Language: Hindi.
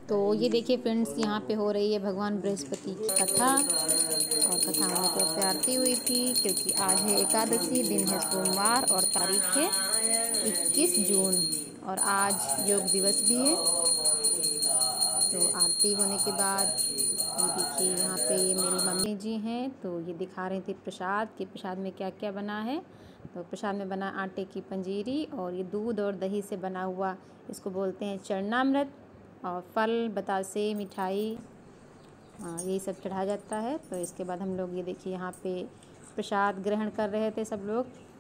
तो ये देखिए फ्रेंड्स, यहाँ पे हो रही है भगवान बृहस्पति की कथा, और कथा होने के उससे आरती हुई थी, क्योंकि आज है एकादशी, दिन है सोमवार और तारीख है 21 जून, और आज योग दिवस भी है। तो आरती होने के बाद ये देखिए यहाँ पे मेरी मम्मी जी हैं, तो ये दिखा रही थी प्रसाद कि प्रसाद में क्या क्या बना है। तो प्रसाद में बना आटे की पंजीरी, और ये दूध और दही से बना हुआ, इसको बोलते हैं चरणामृत, और फल, बतासे, मिठाई, यही सब चढ़ाया जाता है। तो इसके बाद हम लोग ये देखिए यहाँ पे प्रसाद ग्रहण कर रहे थे सब लोग।